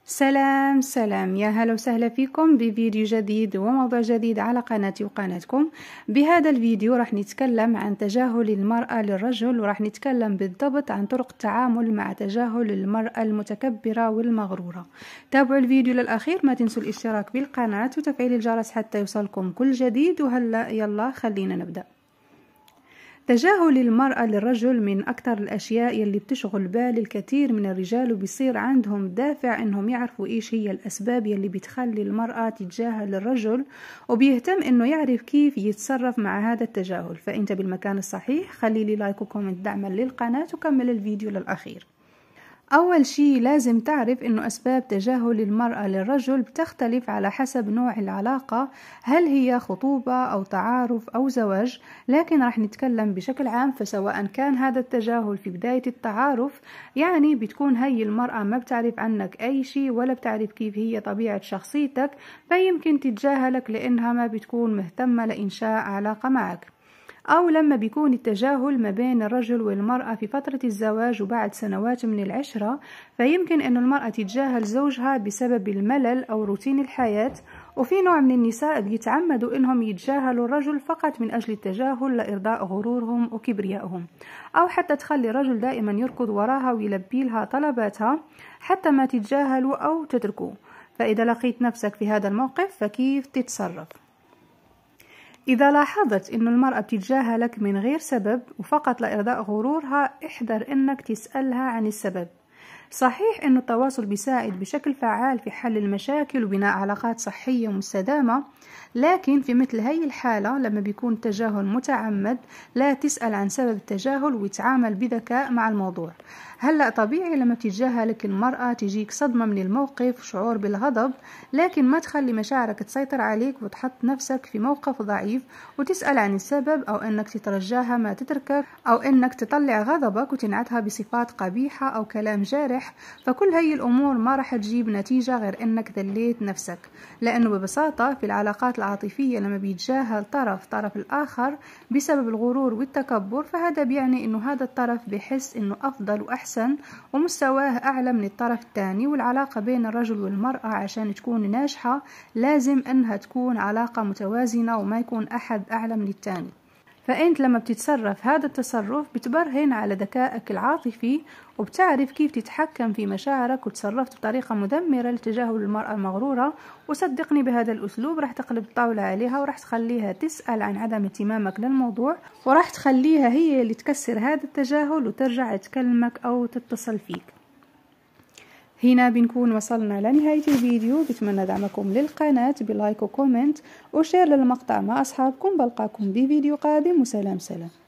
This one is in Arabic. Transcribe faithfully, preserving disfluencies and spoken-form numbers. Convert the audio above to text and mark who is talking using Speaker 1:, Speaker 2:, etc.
Speaker 1: سلام سلام، يا هلا وسهلا فيكم بفيديو جديد وموضوع جديد على قناتي وقناتكم. بهذا الفيديو راح نتكلم عن تجاهل المرأة للرجل، وراح نتكلم بالضبط عن طرق التعامل مع تجاهل المرأة المتكبرة والمغرورة. تابعوا الفيديو للأخير، ما تنسوا الاشتراك بالقناة وتفعيل الجرس حتى يوصلكم كل جديد. وهلا يلا خلينا نبدأ. تجاهل المرأة للرجل من أكثر الأشياء يلي بتشغل بال الكثير من الرجال، وبيصير عندهم دافع إنهم يعرفوا إيش هي الأسباب يلي بتخلي المرأة تتجاهل الرجل، وبيهتم إنه يعرف كيف يتصرف مع هذا التجاهل. فأنت بالمكان الصحيح. خلي لي لايك وكومنت دعما للقناة وكمل الفيديو للأخير. أول شي لازم تعرف إنه أسباب تجاهل المرأة للرجل بتختلف على حسب نوع العلاقة، هل هي خطوبة أو تعارف أو زواج. لكن راح نتكلم بشكل عام، فسواء كان هذا التجاهل في بداية التعارف، يعني بتكون هي المرأة ما بتعرف عنك أي شي ولا بتعرف كيف هي طبيعة شخصيتك، فيمكن تتجاهلك لأنها ما بتكون مهتمة لإنشاء علاقة معك. أو لما بيكون التجاهل ما بين الرجل والمرأة في فترة الزواج وبعد سنوات من العشرة، فيمكن أن المرأة تتجاهل زوجها بسبب الملل أو روتين الحياة. وفي نوع من النساء بيتعمدوا أنهم يتجاهلوا الرجل فقط من أجل التجاهل لإرضاء غرورهم وكبريائهم، أو حتى تخلي الرجل دائما يركض وراها ويلبي لها طلباتها حتى ما تتجاهلوا أو تتركوه. فإذا لقيت نفسك في هذا الموقف فكيف تتصرف؟ إذا لاحظت إنه المرأة بتتجاهلك من غير سبب وفقط لإرضاء غرورها، احذر إنك تسألها عن السبب. صحيح إنه التواصل بيساعد بشكل فعال في حل المشاكل وبناء علاقات صحية مستدامة، لكن في مثل هاي الحالة لما بيكون التجاهل متعمد، لا تسأل عن سبب التجاهل وتعامل بذكاء مع الموضوع. هلأ طبيعي لما بتتجاهلك المرأة تجيك صدمة من الموقف وشعور بالغضب، لكن ما تخلي مشاعرك تسيطر عليك وتحط نفسك في موقف ضعيف وتسأل عن السبب، أو أنك تترجاها ما تتركك، أو أنك تطلع غضبك وتنعتها بصفات قبيحة أو كلام جارح. فكل هاي الأمور ما رح تجيب نتيجة غير أنك ذليت نفسك، لأنه ببساطة في العلاقات العاطفية لما بيتجاهل طرف طرف الآخر بسبب الغرور والتكبر، فهذا بيعني أنه هذا الطرف بيحس أنه أفضل وأحسن ومستواه أعلى من الطرف الثاني. والعلاقة بين الرجل والمرأة عشان تكون ناجحة لازم أنها تكون علاقة متوازنة وما يكون أحد أعلى من الثاني. فأنت لما بتتصرف هذا التصرف بتبرهن على ذكائك العاطفي، وبتعرف كيف تتحكم في مشاعرك، وتصرفت بطريقة مدمرة لتجاهل المرأة المغرورة. وصدقني بهذا الأسلوب راح تقلب الطاولة عليها وراح تخليها تسأل عن عدم اهتمامك للموضوع، وراح تخليها هي اللي تكسر هذا التجاهل وترجع تكلمك أو تتصل فيك. هنا بنكون وصلنا لنهاية الفيديو. بتمنى دعمكم للقناة بلايك وكومنت وشير للمقطع مع أصحابكم. بلقاكم بفيديو قادم، وسلام سلام.